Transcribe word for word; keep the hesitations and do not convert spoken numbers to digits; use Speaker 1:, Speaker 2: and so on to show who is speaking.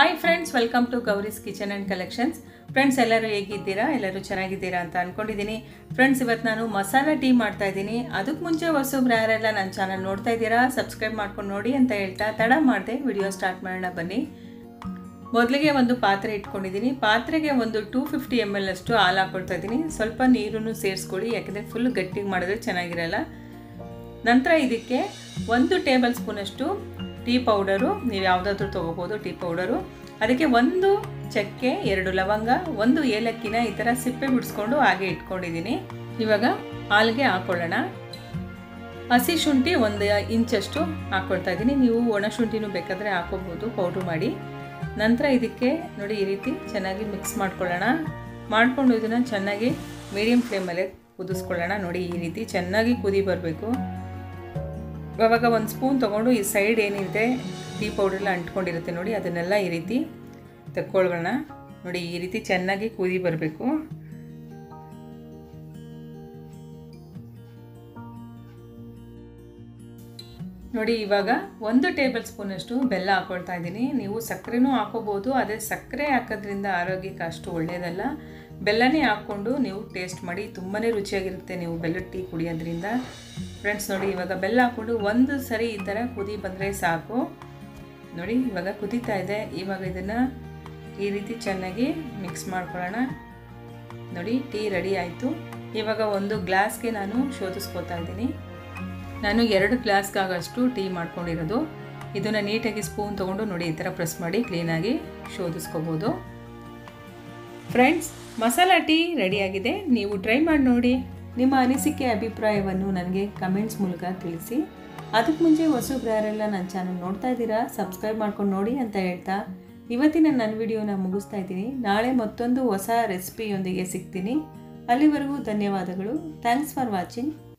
Speaker 1: Hi friends, welcome to Gauri's kitchen and collections. Friends, ಎಲ್ಲರೂ ಹೇಗಿದ್ದೀರಾ? ಎಲ್ಲರೂ ಚೆನ್ನಾಗಿದ್ದೀರಾ ಅಂತ ಅಂದ್ಕೊಂಡಿದ್ದೀನಿ. ಫ್ರೆಂಡ್ಸ್, ಇವತ್ತು ನಾನು ಮಸಾಲ ಟೀ ಮಾಡ್ತಾ ಇದ್ದೀನಿ. ಅದಕ್ಕೆ ಮುಂಚೆ ಹೊಸಬ್ರು ಯಾರೆಲ್ಲ ನನ್ನ ಚಾನಲ್ ನೋಡ್ತಾ ಇದ್ದೀರಾ, ಸಬ್ಸ್ಕ್ರೈಬ್ ಮಾಡ್ಕೊಂಡು ನೋಡಿ ಅಂತ ಹೇಳ್ತಾ ತಡ ಮಾಡಿದೆ ವಿಡಿಯೋ ಸ್ಟಾರ್ಟ್ ಮಾಡೋಣ ಬನ್ನಿ. ಮೊದಲಿಗೆ ಒಂದು ಪಾತ್ರೆ ಇಟ್ಕೊಂಡಿದ್ದೀನಿ. ಪಾತ್ರೆಗೆ ಒಂದು ಟೂ ಫಿಫ್ಟಿ ಎಮ್ ಎಲ್ ಅಷ್ಟು ಹಾಲು ಹಾಕ್ಕೊಳ್ತಾ ಇದ್ದೀನಿ. ಸ್ವಲ್ಪ ನೀರನ್ನು ಸೇರಿಸ್ಕೊಳ್ಳಿ, ಯಾಕೆಂದರೆ ಫುಲ್ ಗಟ್ಟಿಗೆ ಮಾಡಿದ್ರೆ ಚೆನ್ನಾಗಿರಲ್ಲ. ನಂತರ ಇದಕ್ಕೆ ಒಂದು ಟೇಬಲ್ ಸ್ಪೂನಷ್ಟು ಟೀ ಪೌಡರು, ನೀವು ಯಾವುದಾದ್ರೂ ತೊಗೋಬೋದು ಟೀ ಪೌಡರು. ಅದಕ್ಕೆ ಒಂದು ಚಕ್ಕೆ, ಎರಡು ಲವಂಗ, ಒಂದು ಏಲಕ್ಕಿನ ಈ ಥರ ಸಿಪ್ಪೆ ಬಿಡಿಸ್ಕೊಂಡು ಹಾಗೆ ಇಟ್ಕೊಂಡಿದ್ದೀನಿ. ಇವಾಗ ಹಾಲಿಗೆ ಹಾಕ್ಕೊಳ್ಳೋಣ. ಹಸಿ ಶುಂಠಿ ಒಂದು ಇಂಚಷ್ಟು ಹಾಕ್ಕೊಳ್ತಾ ಇದ್ದೀನಿ. ನೀವು ಒಣ ಶುಂಠಿನೂ ಬೇಕಾದರೆ ಹಾಕೋಬೋದು ಪೌಡ್ರ್ ಮಾಡಿ. ನಂತರ ಇದಕ್ಕೆ ನೋಡಿ ಈ ರೀತಿ ಚೆನ್ನಾಗಿ ಮಿಕ್ಸ್ ಮಾಡ್ಕೊಳ್ಳೋಣ. ಮಾಡಿಕೊಂಡು ಇದನ್ನು ಚೆನ್ನಾಗಿ ಮೀಡಿಯಮ್ ಫ್ಲೇಮಲ್ಲೇ ಕುದಿಸ್ಕೊಳ್ಳೋಣ. ನೋಡಿ ಈ ರೀತಿ ಚೆನ್ನಾಗಿ ಕುದಿ ಬರಬೇಕು. ಇವಾಗ ಒಂದು ಸ್ಪೂನ್ ತೊಗೊಂಡು ಈ ಸೈಡ್ ಏನಿದೆ ಟೀ ಪೌಡ್ರೆಲ್ಲ ಅಂಟ್ಕೊಂಡಿರುತ್ತೆ ನೋಡಿ, ಅದನ್ನೆಲ್ಲ ಈ ರೀತಿ ತಕ್ಕೊಳ್ಳೋಣ. ನೋಡಿ ಈ ರೀತಿ ಚೆನ್ನಾಗಿ ಕುದಿ ಬರಬೇಕು. ನೋಡಿ ಇವಾಗ ಒಂದು ಟೇಬಲ್ ಸ್ಪೂನಷ್ಟು ಬೆಲ್ಲ ಹಾಕ್ಕೊಳ್ತಾ ಇದ್ದೀನಿ. ನೀವು ಸಕ್ಕರೆನೂ ಹಾಕೋಬೋದು, ಅದೇ ಸಕ್ಕರೆ ಹಾಕೋದ್ರಿಂದ ಆರೋಗ್ಯಕ್ಕೆ ಅಷ್ಟು ಒಳ್ಳೆಯದಲ್ಲ. ಬೆಲ್ಲನೇ ಹಾಕ್ಕೊಂಡು ನೀವು ಟೇಸ್ಟ್ ಮಾಡಿ, ತುಂಬಾ ರುಚಿಯಾಗಿರುತ್ತೆ ನೀವು ಬೆಲ್ಲದ ಟೀ ಕುಡಿಯೋದ್ರಿಂದ. ಫ್ರೆಂಡ್ಸ್ ನೋಡಿ ಇವಾಗ ಬೆಲ್ಲ ಹಾಕ್ಕೊಂಡು ಒಂದು ಸರಿ ಈ ಥರ ಕುದಿ ಬಂದರೆ ಸಾಕು. ನೋಡಿ ಇವಾಗ ಕುದೀತಾ ಇದೆ. ಇವಾಗ ಇದನ್ನು ಈ ರೀತಿ ಚೆನ್ನಾಗಿ ಮಿಕ್ಸ್ ಮಾಡ್ಕೊಳ್ಳೋಣ. ನೋಡಿ ಟೀ ರೆಡಿ ಆಯಿತು. ಇವಾಗ ಒಂದು ಗ್ಲಾಸ್ಗೆ ನಾನು ಶೋಧಿಸ್ಕೊತಾ ಇದ್ದೀನಿ. ನಾನು ಎರಡು ಗ್ಲಾಸ್ಗಾಗಷ್ಟು ಟೀ ಮಾಡ್ಕೊಂಡಿರೋದು. ಇದನ್ನು ನೀಟಾಗಿ ಸ್ಪೂನ್ ತೊಗೊಂಡು ನೋಡಿ ಈ ಥರ ಪ್ರೆಸ್ ಮಾಡಿ ಕ್ಲೀನಾಗಿ ಶೋಧಿಸ್ಕೋಬೋದು. ಫ್ರೆಂಡ್ಸ್, ಮಸಾಲ ಟೀ ರೆಡಿಯಾಗಿದೆ. ನೀವು ಟ್ರೈ ಮಾಡಿ ನೋಡಿ. ನಿಮ್ಮ ಅನಿಸಿಕೆ ಅಭಿಪ್ರಾಯವನ್ನು ನನಗೆ ಕಮೆಂಟ್ಸ್ ಮೂಲಕ ತಿಳಿಸಿ. ಅದಕ್ಕೆ ಮುಂಚೆ ಹೊಸಬ್ರು ಯಾರೆಲ್ಲ ನನ್ನ ಚಾನಲ್ ನೋಡ್ತಾ ಇದ್ದೀರಾ, ಸಬ್ಸ್ಕ್ರೈಬ್ ಮಾಡ್ಕೊಂಡು ನೋಡಿ ಅಂತ ಹೇಳ್ತಾ ಇವತ್ತಿನ ನನ್ನ ವಿಡಿಯೋನ ಮುಗಿಸ್ತಾ ಇದ್ದೀನಿ. ನಾಳೆ ಮತ್ತೊಂದು ಹೊಸ ರೆಸಿಪಿಯೊಂದಿಗೆ ಸಿಗ್ತೀನಿ. ಅಲ್ಲಿವರೆಗೂ ಧನ್ಯವಾದಗಳು. Thanks for watching.